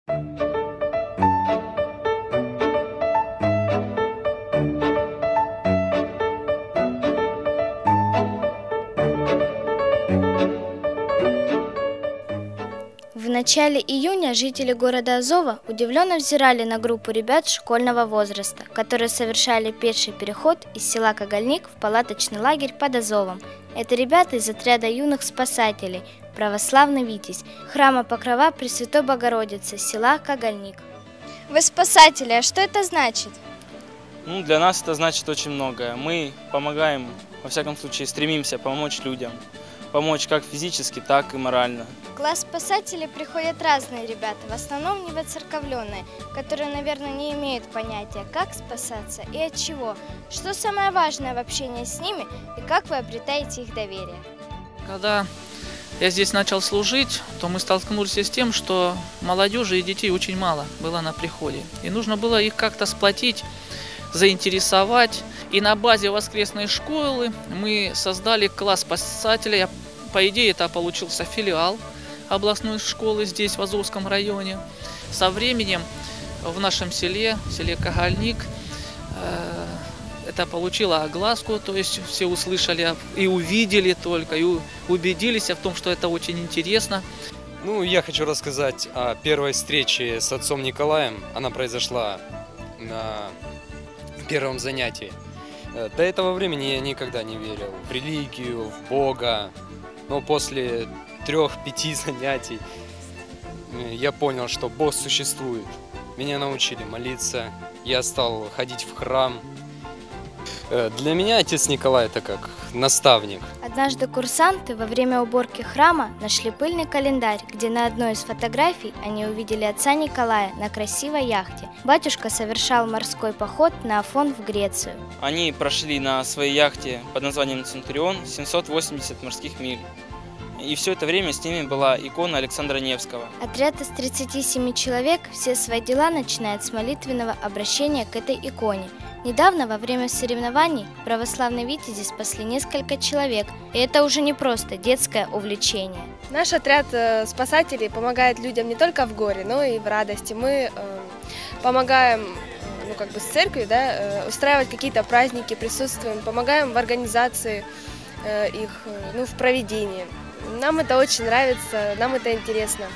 В начале июня жители города Азова удивленно взирали на группу ребят школьного возраста, которые совершали пеший переход из села Кагальник в палаточный лагерь под Азовом. Это ребята из отряда юных спасателей «Православный Витязь» храма Покрова Пресвятой Богородицы села Кагальник. Вы спасатели, а что это значит? Для нас это значит очень многое. Мы помогаем, во всяком случае, стремимся помочь людям. Помочь как физически, так и морально. В класс спасателей приходят разные ребята, в основном невоцерковленные, которые, наверное, не имеют понятия, как спасаться и от чего. Что самое важное в общении с ними и как вы обретаете их доверие? Когда я здесь начал служить, то мы столкнулись с тем, что молодежи и детей очень мало было на приходе. И нужно было их как-то сплотить, заинтересовать. И на базе воскресной школы мы создали класс спасателей. По идее, это получился филиал областной школы здесь, в Азовском районе. Со временем в нашем селе Кагальник, это получило огласку, то есть все услышали и увидели только, и убедились в том, что это очень интересно. Я хочу рассказать о первой встрече с отцом Николаем. Она произошла на первом занятии. До этого времени я никогда не верил в религию, в Бога. Но после 3-5 занятий я понял, что Бог существует. Меня научили молиться, я стал ходить в храм. Для меня отец Николай – это как наставник. Однажды курсанты во время уборки храма нашли пыльный календарь, где на одной из фотографий они увидели отца Николая на красивой яхте. Батюшка совершал морской поход на Афон в Грецию. Они прошли на своей яхте под названием «Центурион» 780 морских миль. И все это время с ними была икона Александра Невского. Отряд из 37 человек все свои дела начинает с молитвенного обращения к этой иконе. Недавно во время соревнований православные витязи спасли несколько человек, и это уже не просто детское увлечение. Наш отряд спасателей помогает людям не только в горе, но и в радости. Мы помогаем с церковью, устраивать какие-то праздники, присутствуем, помогаем в организации их, в проведении. Нам это очень нравится, нам это интересно.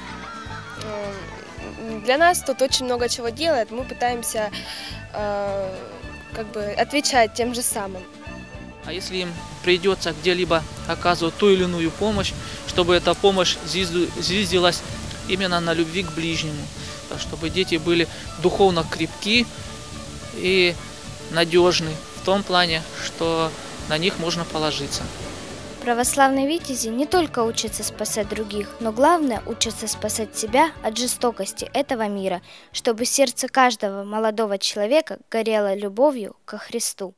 Для нас тут очень много чего делает, мы пытаемся отвечать тем же самым. А если им придется где-либо оказывать ту или иную помощь, чтобы эта помощь зиждилась именно на любви к ближнему, чтобы дети были духовно крепки и надежны в том плане, что на них можно положиться. Православные витязи не только учатся спасать других, но главное учатся спасать себя от жестокости этого мира, чтобы сердце каждого молодого человека горело любовью ко Христу.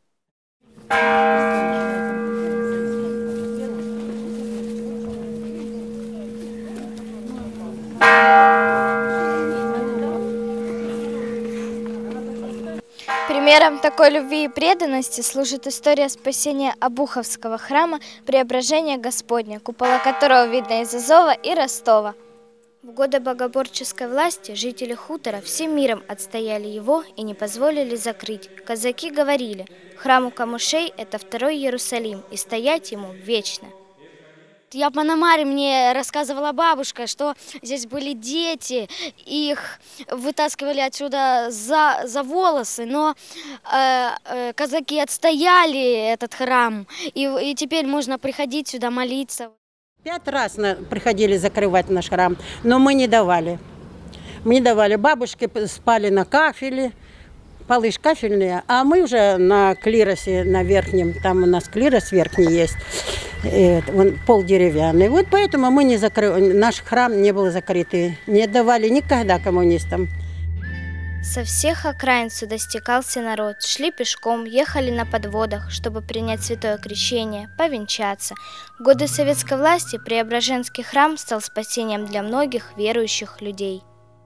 Примером такой любви и преданности служит история спасения Обуховского храма Преображения Господня, купола которого видно из Азова и Ростова. В годы богоборческой власти жители хутора всем миром отстояли его и не позволили закрыть. Казаки говорили, храм у камышей – это второй Иерусалим, и стоять ему вечно. Я по Намаре, мне рассказывала бабушка, что здесь были дети, их вытаскивали отсюда за волосы, но казаки отстояли этот храм, и теперь можно приходить сюда молиться. 5 раз приходили закрывать наш храм, но мы не давали. Мы не давали. Бабушки спали на кафеле, полы кафельные, а мы уже на клиросе, на верхнем, там у нас клирос верхний есть, он пол деревянный. Вот поэтому мы не закрыли, наш храм не был закрытый, не давали никогда коммунистам. Со всех окраин сюда стекался народ, шли пешком, ехали на подводах, чтобы принять святое крещение, повенчаться. В годы советской власти Преображенский храм стал спасением для многих верующих людей.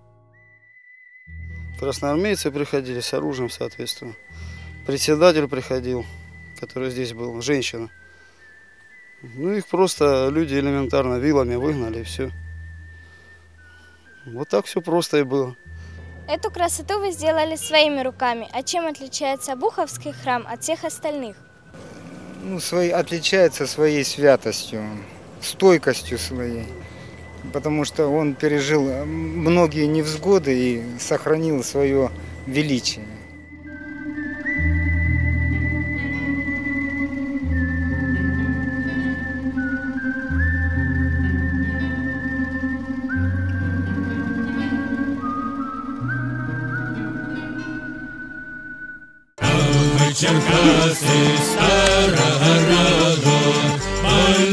Красноармейцы приходили с оружием, соответственно. Председатель приходил, который здесь был, женщина. Их просто люди элементарно вилами выгнали, и все. Вот так все просто и было. Эту красоту вы сделали своими руками. А чем отличается Обуховский храм от всех остальных? Ну, отличается своей святостью, стойкостью своей. Потому что он пережил многие невзгоды и сохранил свое величие. Черкаси старого роду, мой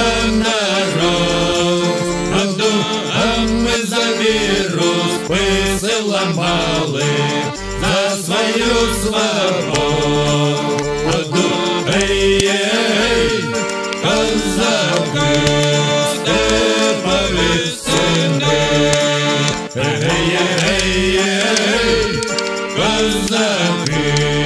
народ, а мы за вирус высылам баллы за свою свободу. Эй, казаки, степовы сыны, эй, казаки,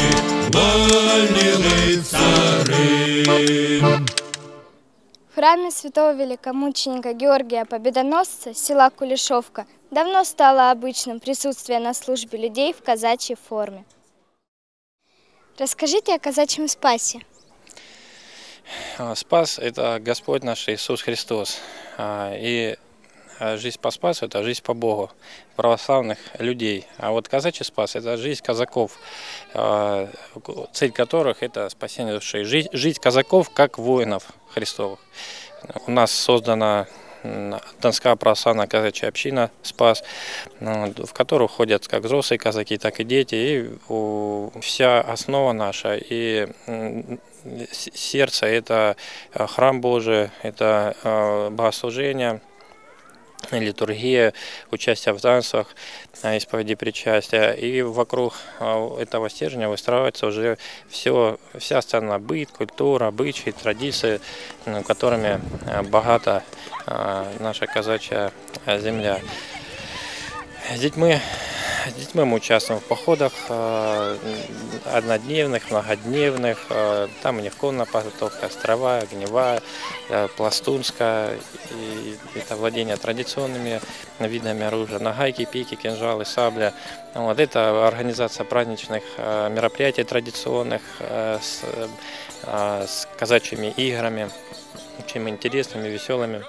В храме святого великомученика Георгия Победоносца села Кулешовка давно стало обычным присутствие на службе людей в казачьей форме. Расскажите о казачьем спасе. Спас – это Господь наш Иисус Христос. И жизнь по спасу – это жизнь по Богу, православных людей. А вот казачий спас – это жизнь казаков, цель которых – это спасение души. Жизнь казаков как воинов Христовых. У нас создана Донская православная казачья община «Спас», в которую ходят как взрослые казаки, так и дети. И вся основа наша и сердце – это храм Божий, это богослужение, литургия, участие в танцах, исповеди причастия. И вокруг этого стержня выстраивается уже вся остальная быт, культура, обычаи, традиции, которыми богата наша казачья земля. С детьми мы участвуем в походах однодневных, многодневных. Там у них конная подготовка, островая, огневая, пластунская. И это владение традиционными видами оружия. Нагайки, пики, кинжалы, сабля. Вот это организация праздничных мероприятий традиционных с казачьими играми, очень интересными, веселыми.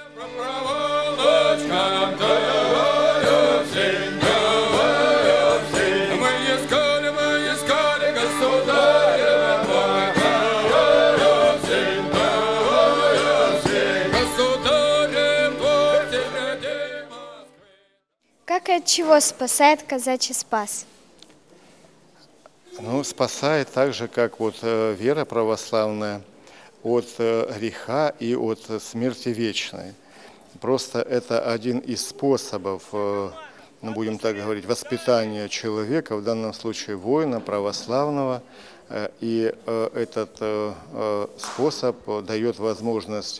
Как и от чего спасает казачий спас? Ну, спасает так же, как вот вера православная от греха и от смерти вечной. Просто это один из способов, ну, будем так говорить, воспитания человека, в данном случае воина православного. И этот способ дает возможность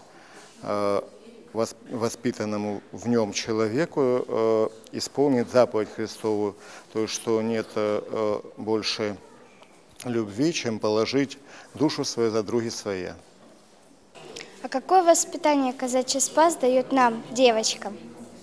воспитанному в нем человеку исполнить заповедь Христову, то есть что нет больше любви, чем положить душу свою за други свои. А какое воспитание казачий спас дает нам, девочкам?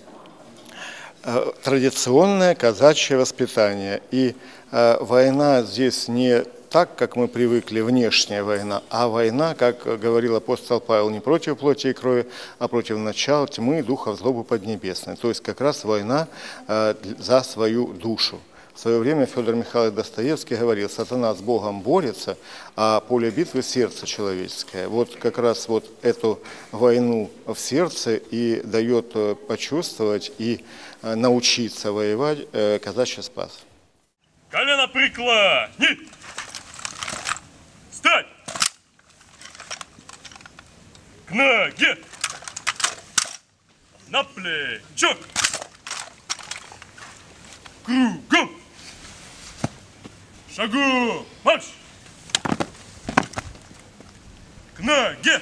Традиционное казачье воспитание. И война здесь не так, как мы привыкли, внешняя война, а война, как говорил апостол Павел, не против плоти и крови, а против начала тьмы, духа злобы поднебесной. То есть как раз война за свою душу. В свое время Федор Михайлович Достоевский говорил: сатана с Богом борется, а поле битвы – сердце человеческое. Вот как раз вот эту войну в сердце и дает почувствовать и научиться воевать казачий спас. Колено преклонить! Встать! К ноге! На плечо! Кругом! Шагу! Марш! К ноге!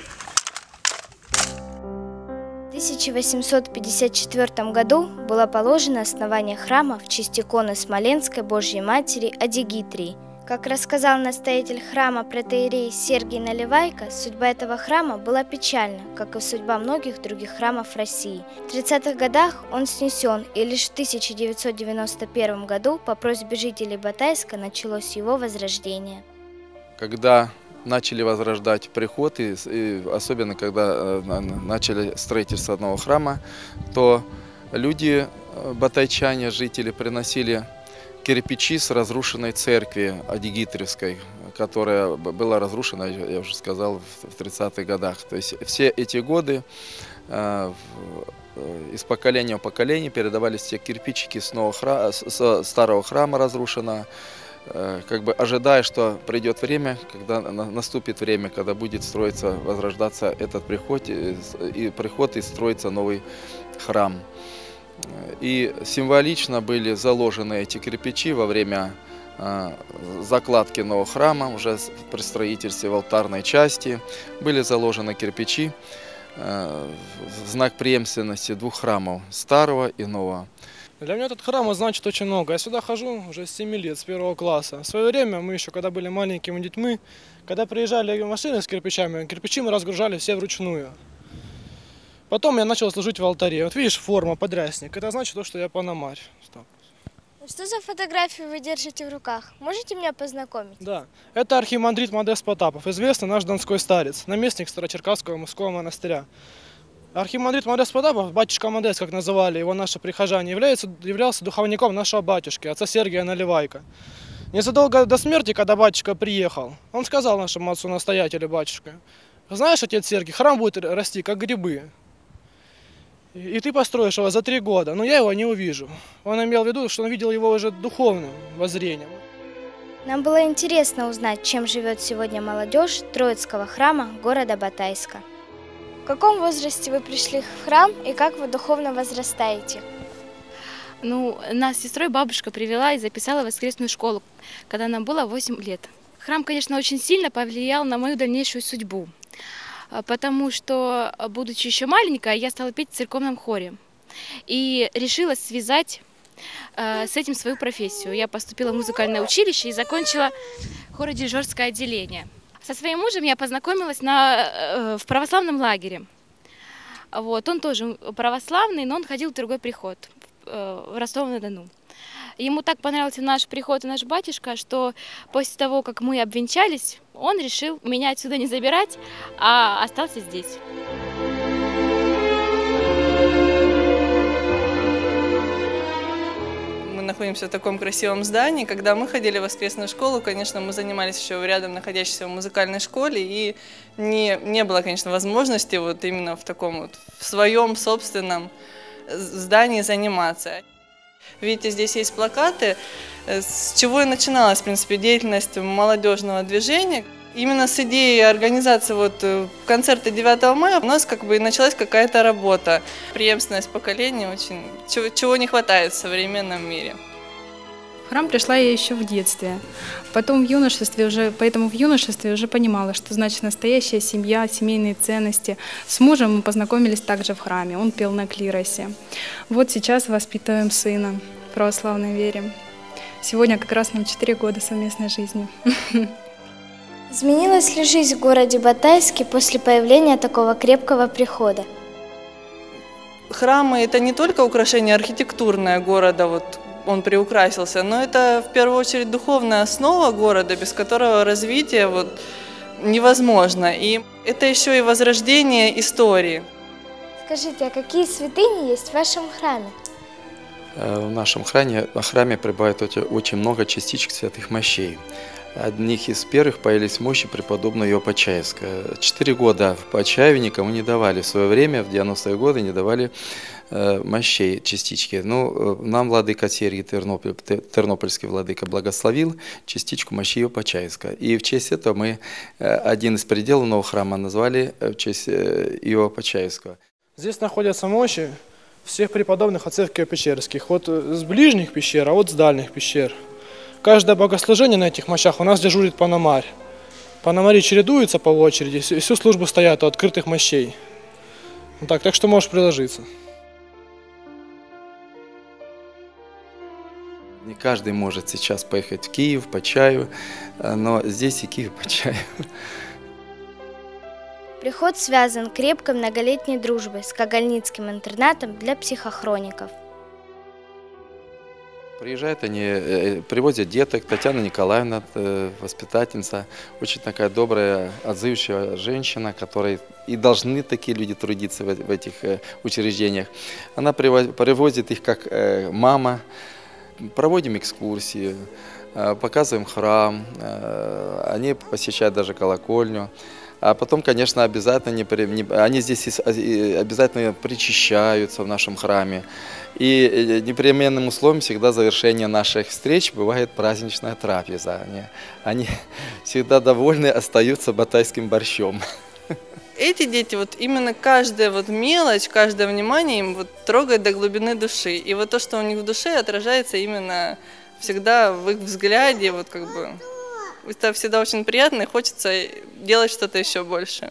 В 1854 году было положено основание храма в честь иконы Смоленской Божьей Матери Адигитрии, Как рассказал настоятель храма протоиерей Сергий Наливайко, судьба этого храма была печальна, как и судьба многих других храмов России. В 30-х годах он снесен, и лишь в 1991 году по просьбе жителей Батайска началось его возрождение. Когда начали возрождать приход, и особенно когда начали строительство одного храма, то люди, батайчане, жители, приносили кирпичи с разрушенной церкви Адигитревской, которая была разрушена, я уже сказал, в 30-х годах. То есть все эти годы из поколения в поколение передавались те кирпичики с старого храма разрушенного, как бы ожидая, что придет время, когда наступит время, когда будет строиться, возрождаться этот приход и строится новый храм. И символично были заложены эти кирпичи во время закладки нового храма, уже при строительстве в алтарной части. Были заложены кирпичи в знак преемственности двух храмов, старого и нового. Для меня этот храм значит очень много. Я сюда хожу уже с 7 лет, с 1 класса. В свое время мы еще, когда были маленькими детьми, когда приезжали машины с кирпичами, кирпичи мы разгружали все вручную. Потом я начал служить в алтаре. Вот видишь, форма, подрясник. Это значит то, что я пономарь. Что за фотографию вы держите в руках? Можете меня познакомить? Да, это архимандрит Модест Потапов, известный наш донской старец, наместник Старочеркасского мужского монастыря. Архимандрит Модест Потапов, батюшка Модест, как называли его наши прихожане, являлся духовником нашего батюшки, отца Сергия Наливайко. Незадолго до смерти, когда батюшка приехал, он сказал нашему отцу-настоятелю, батюшка: знаешь, отец Сергий, храм будет расти, как грибы. И ты построишь его за 3 года, но я его не увижу. Он имел в виду, что он видел его уже духовным воззрением. Нам было интересно узнать, чем живет сегодня молодежь Троицкого храма города Батайска. В каком возрасте вы пришли в храм и как вы духовно возрастаете? Нас с сестрой бабушка привела и записала в воскресную школу, когда нам было 8 лет. Храм, конечно, очень сильно повлиял на мою дальнейшую судьбу. Потому что, будучи еще маленькая, я стала петь в церковном хоре и решила связать с этим свою профессию. Я поступила в музыкальное училище и закончила хоро-дирижерское отделение. Со своим мужем я познакомилась в православном лагере. Он тоже православный, но он ходил в другой приход в Ростов-на-Дону. Ему так понравился наш приход и наш батюшка, что после того, как мы обвенчались, он решил меня отсюда не забирать, а остался здесь. Мы находимся в таком красивом здании. Когда мы ходили в воскресную школу, конечно, мы занимались еще в рядом находящейся музыкальной школе, и не было, конечно, возможности именно в таком в своем собственном здании заниматься. Видите, здесь есть плакаты, с чего и начиналась, в принципе, деятельность молодежного движения. Именно с идеей организации концерта 9 мая у нас и началась какая-то работа. Преемственность поколений, чего не хватает в современном мире. В храм пришла я еще в детстве. Поэтому в юношестве уже понимала, что значит настоящая семья, семейные ценности. С мужем мы познакомились также в храме, он пел на клиросе. Сейчас воспитываем сына в православной вере. Сегодня как раз нам 4 года совместной жизни. Изменилась ли жизнь в городе Батайске после появления такого крепкого прихода? Храмы – это не только украшение архитектурное города, он приукрасился, но это в первую очередь духовная основа города, без которого развитие невозможно. И это еще и возрождение истории. Скажите, а какие святыни есть в вашем храме? В нашем храме пребывает очень много частичек святых мощей. Одних из первых появились мощи преподобного Иова Почаевского. 4 года в Почаеве никому не давали. В свое время, в 90-е годы, не давали мощей, частички. Нам владыка Сергий Тернопольский владыка благословил частичку мощи Иова Почаевского. И в честь этого мы один из пределов нового храма назвали в честь Иова Почаевского. Здесь находятся мощи всех преподобных отцов Киево-Печерских. С ближних пещер, а с дальних пещер. Каждое богослужение на этих мощах у нас дежурит пономарь. Пономари чередуются по очереди, всю службу стоят у открытых мощей. Так что можешь приложиться. Не каждый может сейчас поехать в Киев по чаю, но здесь и Киев по чаю. Приход связан крепкой многолетней дружбой с Кагальницким интернатом для психохроников. Приезжают они, привозят деток. Татьяна Николаевна, воспитательница, очень такая добрая, отзывчивая женщина, которой и должны такие люди трудиться в этих учреждениях. Она привозит их как мама, проводим экскурсии, показываем храм, они посещают даже колокольню. А потом, конечно, обязательно они здесь обязательно причащаются в нашем храме. И непременным условием всегда завершение наших встреч бывает праздничная трапеза. Они всегда довольны, остаются батайским борщом. Эти дети, вот именно каждая вот мелочь, каждое внимание им вот трогает до глубины души. И вот то, что у них в душе, отражается именно всегда в их взгляде, вот как бы. Это всегда очень приятно, и хочется делать что-то еще больше.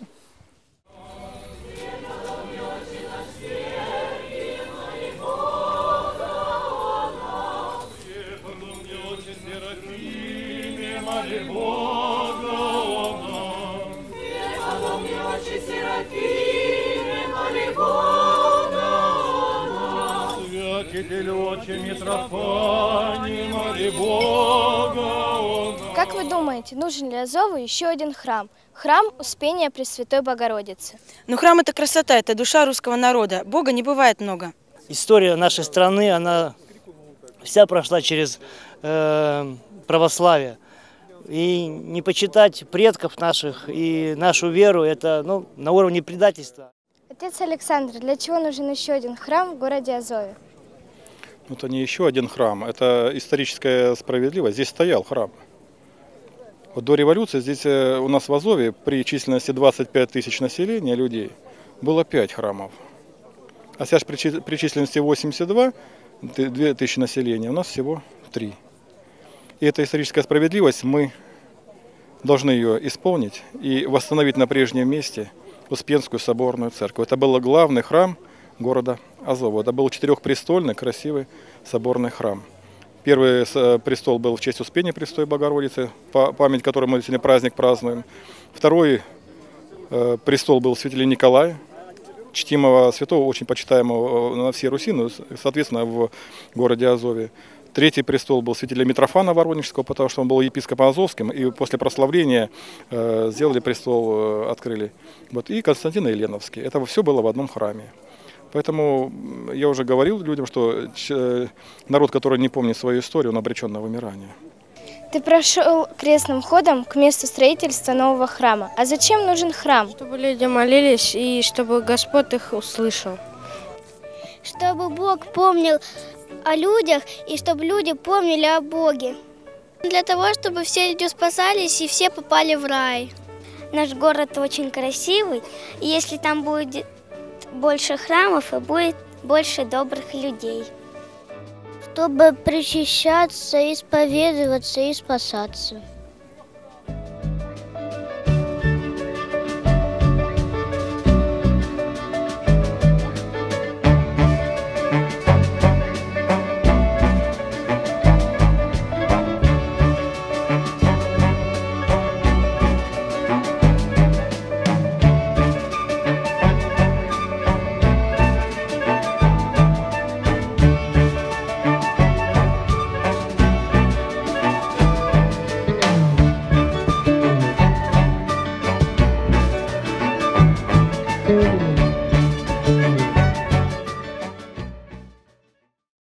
Как вы думаете, нужен ли Азову еще один храм? Храм Успения Пресвятой Богородицы. Ну, храм – это красота, это душа русского народа. Бога не бывает много. История нашей страны, она вся прошла через православие. И не почитать предков наших и нашу веру – это на уровне предательства. Отец Александр, для чего нужен еще один храм в городе Азове? Это не еще один храм, это историческая справедливость. Здесь стоял храм. Вот до революции здесь у нас в Азове при численности 25 тысяч населения людей было 5 храмов. А сейчас при численности 82 тысячи населения у нас всего 3. И эта историческая справедливость, мы должны ее исполнить и восстановить на прежнем месте Успенскую соборную церковь. Это был главный храм города Азова. Это был четырехпрестольный, красивый соборный храм. Первый престол был в честь Успения Пресвятой Богородицы, память которой мы сегодня праздник празднуем. Второй престол был святителя Николая, чтимого святого, очень почитаемого на всей Руси, соответственно, в городе Азове. Третий престол был святителя Митрофана Воронежского, потому что он был епископом Азовским, и после прославления сделали престол, открыли. Вот, и Константин Еленовский. Это все было в одном храме. Поэтому я уже говорил людям, что народ, который не помнит свою историю, он обречен на вымирание. Ты прошел крестным ходом к месту строительства нового храма. А зачем нужен храм? Чтобы люди молились и чтобы Господь их услышал. Чтобы Бог помнил о людях и чтобы люди помнили о Боге. Для того, чтобы все люди спасались и все попали в рай. Наш город очень красивый, и если там будет больше храмов, и будет больше добрых людей. Чтобы причащаться, исповедоваться и спасаться.